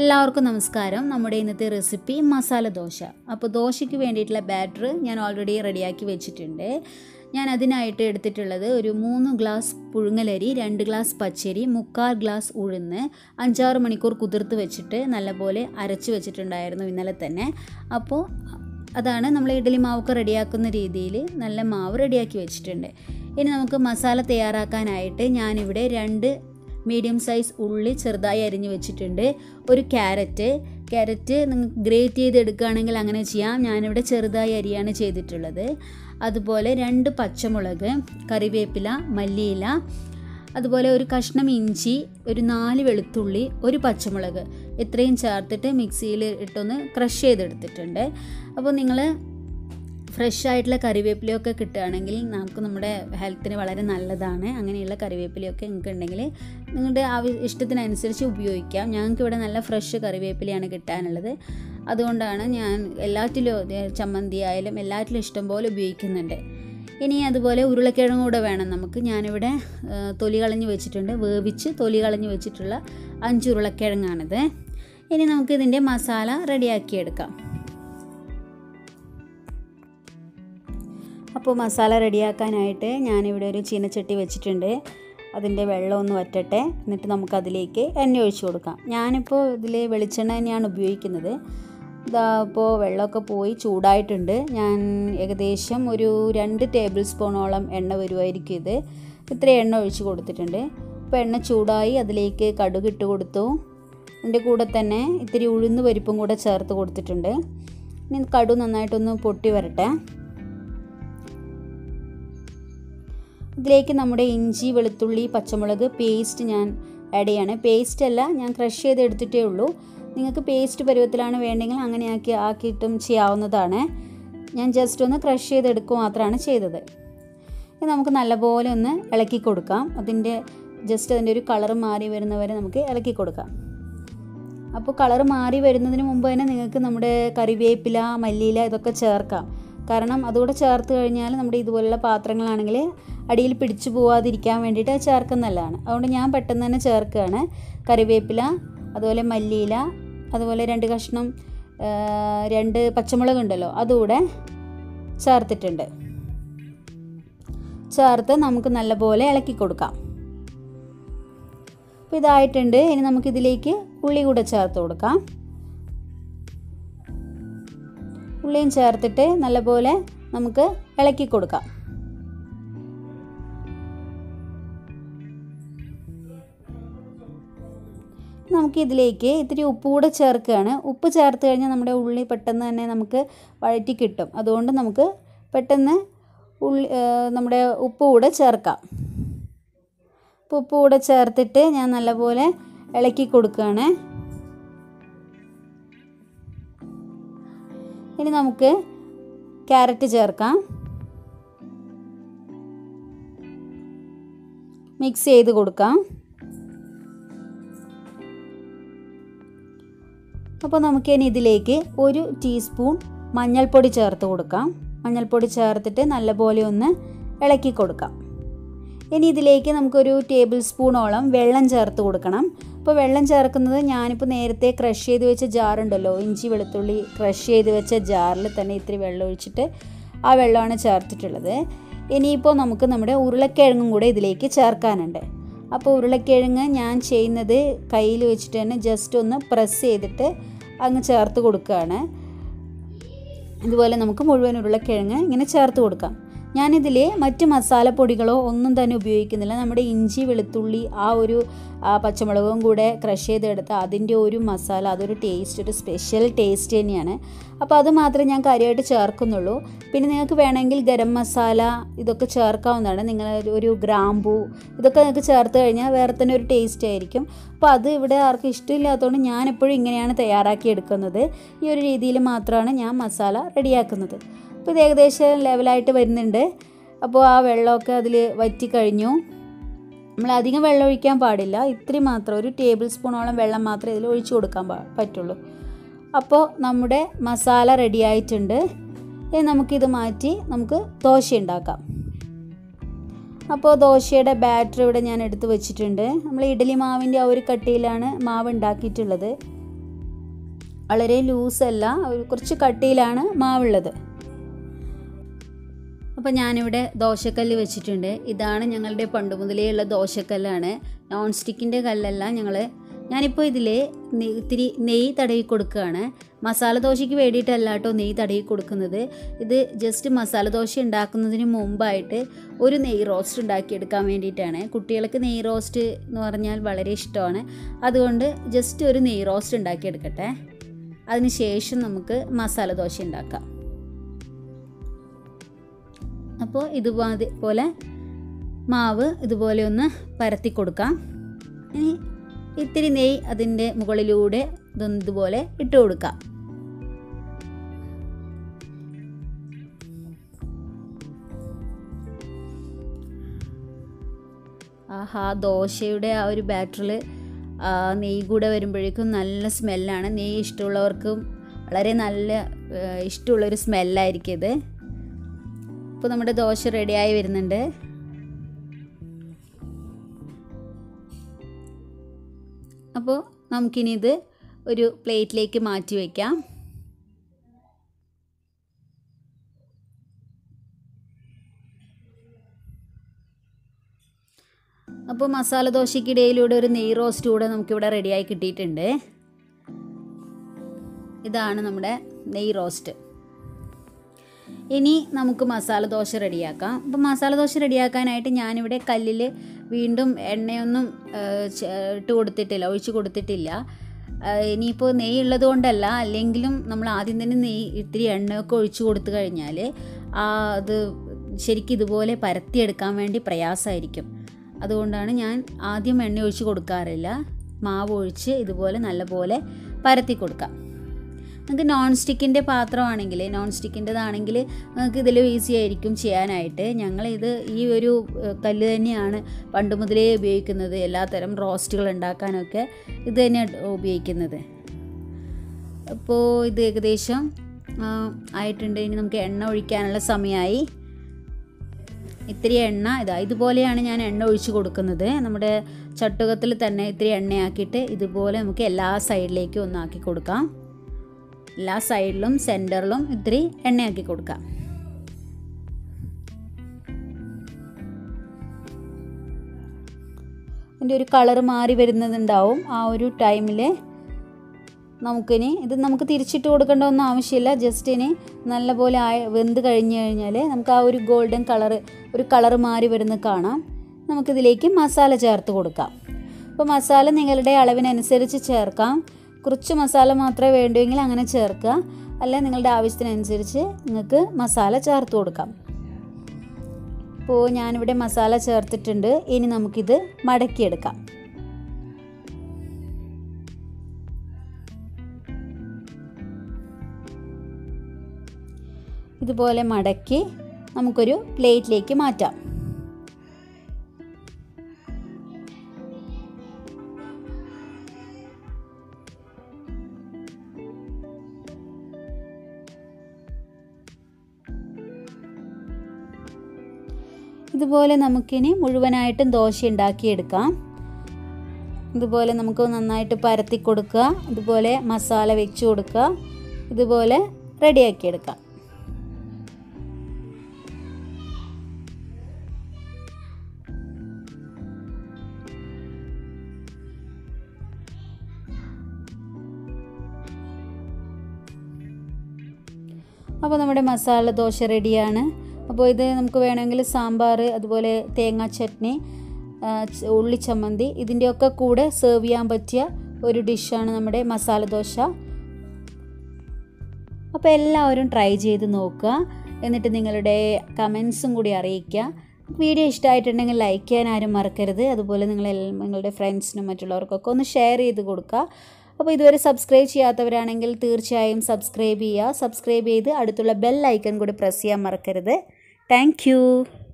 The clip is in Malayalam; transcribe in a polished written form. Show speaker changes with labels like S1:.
S1: എല്ലാവർക്കും നമസ്കാരം. നമ്മുടെ ഇന്നത്തെ റെസിപ്പി മസാല ദോശ. അപ്പോൾ ദോശയ്ക്ക് വേണ്ടിയിട്ടുള്ള ബാറ്റർ ഞാൻ ഓൾറെഡി റെഡിയാക്കി വെച്ചിട്ടുണ്ട്. ഞാൻ അതിനായിട്ട് എടുത്തിട്ടുള്ളത് ഒരു 3 ഗ്ലാസ് പുഴുങ്ങലരി, 2 ഗ്ലാസ് പച്ചരി, 3/4 ഗ്ലാസ് ഉഴുന്ന്, 5-6 മണിക്കൂർ കുതിർത്ത് വെച്ചിട്ട് നല്ലപോലെ അരച്ച് വെച്ചിട്ടുണ്ടായിരുന്നു ഇന്നലെ തന്നെ. അപ്പോൾ അതാണ് നമ്മൾ ഇഡ്ഡലി മാവൊക്കെ റെഡിയാക്കുന്ന രീതിയിൽ നല്ല മാവ് റെഡിയാക്കി വെച്ചിട്ടുണ്ട്. ഇനി നമുക്ക് മസാല തയ്യാറാക്കാനായിട്ട് ഞാനിവിടെ 2 മീഡിയം സൈസ് ഉള്ളി ചെറുതായി അരിഞ്ഞ് വെച്ചിട്ടുണ്ട്. ഒരു ക്യാരറ്റ് നിങ്ങൾക്ക് ഗ്രേറ്റ് ചെയ്തെടുക്കുകയാണെങ്കിൽ അങ്ങനെ ചെയ്യാം. ഞാനിവിടെ ചെറുതായി അരിയാണ് ചെയ്തിട്ടുള്ളത്. അതുപോലെ 2 പച്ചമുളക്, കറിവേപ്പില, മല്ലിയില, അതുപോലെ ഒരു കഷ്ണം ഇഞ്ചി, ഒരു 4 വെളുത്തുള്ളി, ഒരു പച്ചമുളക്, ഇത്രയും ചേർത്തിട്ട് മിക്സിയിൽ ഇട്ടൊന്ന് ക്രഷ് ചെയ്തെടുത്തിട്ടുണ്ട്. അപ്പോൾ നിങ്ങൾ ഫ്രഷ് ആയിട്ടുള്ള കറിവേപ്പിലയൊക്കെ കിട്ടുകയാണെങ്കിൽ നമുക്ക് നമ്മുടെ ഹെൽത്തിന് വളരെ നല്ലതാണ്. അങ്ങനെയുള്ള കറിവേപ്പിലയൊക്കെ നിങ്ങൾക്ക് ഉണ്ടെങ്കിൽ നിങ്ങളുടെ ഇഷ്ടത്തിനനുസരിച്ച് ഉപയോഗിക്കാം. ഞങ്ങൾക്ക് ഇവിടെ നല്ല ഫ്രഷ് കറിവേപ്പിലയാണ് കിട്ടാനുള്ളത്. അതുകൊണ്ടാണ് ഞാൻ എല്ലാറ്റിലും ചമ്മന്തി ആയാലും എല്ലാറ്റിലും ഇഷ്ടം പോലെ ഉപയോഗിക്കുന്നുണ്ട്. ഇനി അതുപോലെ ഉരുളക്കിഴങ്ങ് കൂടെ വേണം നമുക്ക്. ഞാനിവിടെ തൊലി കളഞ്ഞ് വെച്ചിട്ടുണ്ട്. വേവിച്ച് തൊലി കളഞ്ഞ് വെച്ചിട്ടുള്ള 5 ഉരുളക്കിഴങ്ങാണിത്. ഇനി നമുക്കിതിൻ്റെ മസാല റെഡിയാക്കിയെടുക്കാം. അപ്പോൾ മസാല റെഡിയാക്കാനായിട്ട് ഞാനിവിടെ ഒരു ചീനച്ചട്ടി വെച്ചിട്ടുണ്ട്. അതിൻ്റെ വെള്ളം ഒന്ന് വറ്റട്ടെ. എന്നിട്ട് നമുക്കതിലേക്ക് എണ്ണ ഒഴിച്ച് കൊടുക്കാം. ഞാനിപ്പോൾ ഇതിൽ വെളിച്ചെണ്ണ തന്നെയാണ് ഉപയോഗിക്കുന്നത്. ഇപ്പോൾ വെള്ളമൊക്കെ പോയി ചൂടായിട്ടുണ്ട്. ഞാൻ ഏകദേശം ഒരു 2 ടേബിൾ സ്പൂണോളം എണ്ണ വരുമായിരിക്കും ഇത്. ഇത്ര എണ്ണ ഒഴിച്ച് കൊടുത്തിട്ടുണ്ട്. ഇപ്പോൾ എണ്ണ ചൂടായി അതിലേക്ക് കടുക് ഇട്ട് കൊടുത്തു. അതിൻ്റെ കൂടെ തന്നെ ഇത്തിരി ഉഴുന്ന് പരിപ്പും കൂടെ ചേർത്ത് കൊടുത്തിട്ടുണ്ട്. ഇനി കടുക് നന്നായിട്ടൊന്ന് പൊട്ടി വരട്ടെ. ഇതിലേക്ക് നമ്മുടെ ഇഞ്ചി, വെളുത്തുള്ളി, പച്ചമുളക് പേസ്റ്റ് ഞാൻ ആഡ് ചെയ്യാണ്. പേസ്റ്റ് അല്ല, ഞാൻ ക്രഷ് ചെയ്ത് എടുത്തിട്ടേ ഉള്ളൂ. നിങ്ങൾക്ക് പേസ്റ്റ് പരുവത്തിലാണ് വേണ്ടെങ്കിൽ അങ്ങനെ ആക്കിയിട്ടും ചെയ്യാവുന്നതാണ്. ഞാൻ ജസ്റ്റ് ഒന്ന് ക്രഷ് ചെയ്തെടുക്കുക മാത്രമാണ് ചെയ്തത്. ഇത് നമുക്ക് നല്ലപോലെ ഒന്ന് ഇളക്കി കൊടുക്കാം. അതിൻ്റെ ഒരു കളർ മാറി വരുന്നവരെ നമുക്ക് ഇളക്കി കൊടുക്കാം. അപ്പോൾ കളർ മാറി വരുന്നതിന് മുമ്പ് തന്നെ നിങ്ങൾക്ക് നമ്മുടെ കറിവേപ്പില, മല്ലിയില ഇതൊക്കെ ചേർക്കാം. കാരണം അതുകൂടെ ചേർത്ത് കഴിഞ്ഞാൽ നമ്മുടെ ഇതുപോലുള്ള പാത്രങ്ങളാണെങ്കിൽ അടിയിൽ പിടിച്ചു പോവാതിരിക്കാൻ വേണ്ടിയിട്ട് ചേർക്കുന്നതല്ലാണ്. അതുകൊണ്ട് ഞാൻ പെട്ടെന്ന് തന്നെ ചേർക്കുകയാണ്. കറിവേപ്പില, അതുപോലെ മല്ലിയില, അതുപോലെ 2 കഷ്ണം 2 പച്ചമുളക് ഉണ്ടല്ലോ അതുകൂടെ ചേർത്തിട്ടുണ്ട്. ചേർത്ത് നമുക്ക് നല്ലപോലെ ഇളക്കി കൊടുക്കാം. അപ്പോൾ ഇതായിട്ടുണ്ട്. ഇനി നമുക്കിതിലേക്ക് ഉള്ളി കൂടെ ചേർത്ത് കൊടുക്കാം. ഉള്ളിയും ചേർത്തിട്ട് നല്ലപോലെ നമുക്ക് ഇളക്കി കൊടുക്കാം. നമുക്കിതിലേക്ക് ഇത്തിരി ഉപ്പ് കൂടെ ചേർക്കുകയാണ്. ഉപ്പ് ചേർത്ത് കഴിഞ്ഞാൽ നമ്മുടെ ഉള്ളി പെട്ടെന്ന് തന്നെ നമുക്ക് വഴറ്റി കിട്ടും. അതുകൊണ്ട് നമുക്ക് പെട്ടെന്ന് നമ്മുടെ ഉപ്പ് കൂടെ ചേർക്കാം. ഉപ്പ് കൂടെ ചേർത്തിട്ട് ഞാൻ നല്ലപോലെ ഇളക്കി കൊടുക്കുകയാണ്. ഇനി നമുക്ക് ക്യാരറ്റ് ചേർക്കാം. മിക്സ് ചെയ്ത് കൊടുക്കാം. അപ്പോൾ നമുക്കിനി ഇതിലേക്ക് 1 ടീസ്പൂൺ മഞ്ഞൾപ്പൊടി ചേർത്ത് കൊടുക്കാം. മഞ്ഞൾപ്പൊടി ചേർത്തിട്ട് നല്ലപോലെ ഒന്ന് ഇളക്കി കൊടുക്കാം. ഇനി ഇതിലേക്ക് നമുക്കൊരു ടേബിൾ സ്പൂണോളം വെള്ളം ചേർത്ത് കൊടുക്കണം. അപ്പോൾ വെള്ളം ചേർക്കുന്നത് ഞാനിപ്പോൾ നേരത്തെ ക്രഷ് ചെയ്ത് വെച്ച ജാറുണ്ടല്ലോ, ഇഞ്ചി വെളുത്തുള്ളി ക്രഷ് ചെയ്ത് വെച്ച ജാറിൽ തന്നെ ഇത്തിരി വെള്ളം ഒഴിച്ചിട്ട് ആ വെള്ളമാണ് ചേർത്തിട്ടുള്ളത്. ഇനിയിപ്പോൾ നമുക്ക് നമ്മുടെ ഉരുളക്കിഴങ്ങും കൂടെ ഇതിലേക്ക് ചേർക്കാനുണ്ട്. അപ്പോൾ ഉരുളക്കിഴങ്ങ് ഞാൻ ചെയ്യുന്നത് കയ്യിൽ വെച്ചിട്ട് തന്നെ ജസ്റ്റ് ഒന്ന് പ്രസ് ചെയ്തിട്ട് അങ്ങ് ചേർത്ത് കൊടുക്കുകയാണ്. ഇതുപോലെ നമുക്ക് മുഴുവൻ ഉരുളക്കിഴങ്ങ് ഇങ്ങനെ ചേർത്ത് കൊടുക്കാം. ഞാനിതിൽ മറ്റ് മസാലപ്പൊടികളോ ഒന്നും തന്നെ ഉപയോഗിക്കുന്നില്ല. നമ്മുടെ ഇഞ്ചി, വെളുത്തുള്ളി, പച്ചമുളകും കൂടെ ക്രഷ് ചെയ്തെടുത്ത അതിൻ്റെ ഒരു മസാല, അതൊരു ടേസ്റ്റ്, ഒരു സ്പെഷ്യൽ ടേസ്റ്റ് തന്നെയാണ്. അപ്പോൾ അത് മാത്രമേ ഞാൻ കാര്യമായിട്ട് ചേർക്കുന്നുള്ളൂ. പിന്നെ നിങ്ങൾക്ക് വേണമെങ്കിൽ ഗരം മസാല ഇതൊക്കെ ചേർക്കാവുന്നതാണ്. നിങ്ങൾ ഒരു ഗ്രാമ്പൂ ഇതൊക്കെ നിങ്ങൾക്ക് ചേർത്ത് കഴിഞ്ഞാൽ വേറെ തന്നെ ഒരു ടേസ്റ്റ് ആയിരിക്കും. അപ്പോൾ അത് ഇവിടെ ആർക്കും ഇഷ്ടമില്ലാത്തതുകൊണ്ട് ഞാൻ എപ്പോഴും ഇങ്ങനെയാണ് തയ്യാറാക്കി എടുക്കുന്നത്. ഈ ഒരു രീതിയിൽ മാത്രമാണ് ഞാൻ മസാല റെഡിയാക്കുന്നത്. അപ്പോൾ ഇത് ഏകദേശം ലെവലായിട്ട് വരുന്നുണ്ട്. അപ്പോൾ ആ വെള്ളമൊക്കെ അതിൽ വറ്റിക്കഴിഞ്ഞു. നമ്മൾ അധികം വെള്ളം ഒഴിക്കാൻ പാടില്ല. ഇത്തിരി മാത്രം, ഒരു ടേബിൾ സ്പൂണോളം വെള്ളം മാത്രമേ ഇതിൽ ഒഴിച്ചു കൊടുക്കാൻ പറ്റുള്ളൂ. അപ്പോൾ നമ്മുടെ മസാല റെഡി ആയിട്ടുണ്ട്. ഇനി നമുക്കിത് മാറ്റി നമുക്ക് ദോശ ഉണ്ടാക്കാം. അപ്പോൾ ദോശയുടെ ബാറ്റർ ഇവിടെ ഞാൻ എടുത്ത് വെച്ചിട്ടുണ്ട്. നമ്മൾ ഇഡ്ഡലി മാവിൻ്റെ ആ ഒരു കട്ടിയിലാണ് മാവ് ഉണ്ടാക്കിയിട്ടുള്ളത്. വളരെ ലൂസല്ല, കുറച്ച് കട്ടിയിലാണ് മാവുള്ളത്. അപ്പോൾ ഞാനിവിടെ ദോശക്കല്ല് വെച്ചിട്ടുണ്ട്. ഇതാണ് ഞങ്ങളുടെ പണ്ട് മുതലേ ഉള്ള ദോശക്കല്ലാണ്, നോൺ സ്റ്റിക്കിൻ്റെ കല്ലല്ല. ഞാനിപ്പോൾ ഇതിൽ ഇത്തിരി നെയ്യ് തടവി കൊടുക്കുകയാണ്. മസാല ദോശയ്ക്ക് വേണ്ടിയിട്ടല്ല കേട്ടോ നെയ്യ് തടവി കൊടുക്കുന്നത്. ഇത് ജസ്റ്റ് മസാല ദോശ ഉണ്ടാക്കുന്നതിന് മുമ്പായിട്ട് ഒരു നെയ്യ് റോസ്റ്റ് ഉണ്ടാക്കിയെടുക്കാൻ വേണ്ടിയിട്ടാണ്. കുട്ടികൾക്ക് നെയ്യ് റോസ്റ്റ് എന്ന് പറഞ്ഞാൽ വളരെ ഇഷ്ടമാണ്. അതുകൊണ്ട് ജസ്റ്റ് ഒരു നെയ്യ് റോസ്റ്റ് ഉണ്ടാക്കിയെടുക്കട്ടെ. അതിന് ശേഷം നമുക്ക് മസാല ദോശ ഉണ്ടാക്കാം. അപ്പോൾ ഇതുപോലെ മാവ് ഇതുപോലെ ഒന്ന് പരത്തി കൊടുക്കാം. ഇനി ഇത്തിരി നെയ്യ് അതിൻ്റെ മുകളിലൂടെ ഇതുപോലെ ഇട്ട് കൊടുക്കാം. ആഹാ, ദോശയുടെ ആ ഒരു ബാറ്ററിൽ നെയ്യ് കൂടെ വരുമ്പോഴേക്കും നല്ല സ്മെല്ലാണ്. നെയ്യ് ഇഷ്ടമുള്ളവർക്കും വളരെ നല്ല ഇഷ്ടമുള്ളൊരു സ്മെല്ലായിരിക്കും ഇത്. ഇപ്പോൾ നമ്മുടെ ദോശ റെഡിയായി വരുന്നുണ്ട്. അപ്പോൾ നമുക്കിനി ഇത് ഒരു പ്ലേറ്റിലേക്ക് മാറ്റി വയ്ക്കാം. അപ്പോൾ മസാല ദോശയ്ക്കിടയിലൂടെ ഒരു നെയ്യ് റോസ്റ്റ് കൂടെ നമുക്കിവിടെ റെഡിയായി കിട്ടിയിട്ടുണ്ട്. ഇതാണ് നമ്മുടെ നെയ്യ് റോസ്റ്റ്. ഇനി നമുക്ക് മസാല ദോശ റെഡിയാക്കാം. അപ്പോൾ മസാല ദോശ റെഡിയാക്കാനായിട്ട് ഞാനിവിടെ കല്ലിൽ വീണ്ടും എണ്ണയൊന്നും ഒഴിച്ച് കൊടുത്തിട്ടില്ല. ഇനിയിപ്പോൾ നെയ്യ് ഉള്ളത് കൊണ്ടല്ല, അല്ലെങ്കിലും നമ്മൾ ആദ്യം തന്നെ ഇത്തിരി എണ്ണയൊക്കെ ഒഴിച്ച് കൊടുത്തു കഴിഞ്ഞാൽ അത് ശരിക്കും ഇതുപോലെ പരത്തിയെടുക്കാൻ വേണ്ടി പ്രയാസമായിരിക്കും. അതുകൊണ്ടാണ് ഞാൻ ആദ്യം എണ്ണ ഒഴിച്ച് കൊടുക്കാറില്ല. മാവ് ഒഴിച്ച് ഇതുപോലെ നല്ലപോലെ പരത്തി കൊടുക്കാം. നിങ്ങൾക്ക് നോൺ സ്റ്റിക്കിൻ്റെ പാത്രമാണെങ്കിൽ, നോൺ സ്റ്റിക്കിൻ്റെതാണെങ്കിൽ നിങ്ങൾക്ക് ഇതിൽ ഈസി ആയിരിക്കും ചെയ്യാനായിട്ട്. ഞങ്ങളിത് ഈ ഒരു കല്ല് തന്നെയാണ് പണ്ട് മുതലേ ഉപയോഗിക്കുന്നത്. എല്ലാത്തരം റോസ്റ്റുകൾ ഉണ്ടാക്കാനൊക്കെ ഇത് തന്നെയാണ് ഉപയോഗിക്കുന്നത്. അപ്പോൾ ഇത് ഏകദേശം ആയിട്ടുണ്ട്. ഇനി നമുക്ക് എണ്ണ ഒഴിക്കാനുള്ള സമയമായി. ഇത്തിരി എണ്ണ ഇതുപോലെയാണ് ഞാൻ എണ്ണ ഒഴിച്ച് കൊടുക്കുന്നത്. നമ്മുടെ ചട്ടുകത്തിൽ തന്നെ ഇത്തിരി എണ്ണയാക്കിയിട്ട് ഇതുപോലെ നമുക്ക് എല്ലാ സൈഡിലേക്കും ഒന്നാക്കി കൊടുക്കാം. എല്ലാ സൈഡിലും സെൻറ്ററിലും ഇത്തിരി എണ്ണയാക്കി കൊടുക്കാം. ഇതിൻ്റെ ഒരു കളർ മാറി വരുന്നതുണ്ടാവും. ആ ഒരു ടൈമിൽ നമുക്ക് തിരിച്ചിട്ട് കൊടുക്കേണ്ട ഒന്നും ആവശ്യമില്ല. ജസ്റ്റ് ഇനി നല്ലപോലെ വെന്ത് കഴിഞ്ഞ് കഴിഞ്ഞാൽ നമുക്ക് ആ ഒരു ഗോൾഡൻ കളർ മാറി വരുന്നത് കാണാം. നമുക്കിതിലേക്ക് മസാല ചേർത്ത് കൊടുക്കാം. അപ്പോൾ മസാല നിങ്ങളുടെ അളവിനനുസരിച്ച് ചേർക്കാം. കുറച്ച് മസാല മാത്രമേ വേണ്ടുവെങ്കിൽ അങ്ങനെ ചേർക്കുക, അല്ല നിങ്ങളുടെ ആവശ്യത്തിനനുസരിച്ച് നിങ്ങൾക്ക് മസാല ചേർത്ത് കൊടുക്കാം. അപ്പോൾ ഞാനിവിടെ മസാല ചേർത്തിട്ടുണ്ട്. ഇനി നമുക്കിത് മടക്കിയെടുക്കാം. ഇതുപോലെ മടക്കി നമുക്കൊരു പ്ലേറ്റിലേക്ക് മാറ്റാം. ഇതുപോലെ നമുക്കിനി മുഴുവനായിട്ടും ദോശ ഉണ്ടാക്കിയെടുക്കാം. ഇതുപോലെ നമുക്ക് നന്നായിട്ട് പരത്തി കൊടുക്കുക. ഇതുപോലെ മസാല വെച്ച് കൊടുക്കുക. ഇതുപോലെ റെഡിയാക്കിയെടുക്കാം. അപ്പോൾ നമ്മുടെ മസാല ദോശ റെഡിയാണ്. അപ്പോൾ ഇത് നമുക്ക് വേണമെങ്കിൽ സാമ്പാർ, അതുപോലെ തേങ്ങാ ചട്നി, ഉള്ളിച്ചമ്മന്തി ഇതിൻ്റെയൊക്കെ കൂടെ സെർവ് ചെയ്യാൻ പറ്റിയ ഒരു ഡിഷാണ് നമ്മുടെ മസാല ദോശ. അപ്പോൾ എല്ലാവരും ട്രൈ ചെയ്ത് നോക്കുക. എന്നിട്ട് നിങ്ങളുടെ കമൻസും കൂടി അറിയിക്കുക. വീഡിയോ ഇഷ്ടമായിട്ടുണ്ടെങ്കിൽ ലൈക്ക് ചെയ്യാൻ ആരും മറക്കരുത്. അതുപോലെ നിങ്ങളുടെ ഫ്രണ്ട്സിനും മറ്റുള്ളവർക്കൊക്കെ ഒന്ന് ഷെയർ ചെയ്ത് കൊടുക്കുക. അപ്പോൾ ഇതുവരെ സബ്സ്ക്രൈബ് ചെയ്യാത്തവരാണെങ്കിൽ തീർച്ചയായും സബ്സ്ക്രൈബ് ചെയ്യുക. സബ്സ്ക്രൈബ് ചെയ്ത് അടുത്തുള്ള ബെൽ ഐക്കൺ കൂടി പ്രസ് ചെയ്യാൻ മറക്കരുത്. Thank U.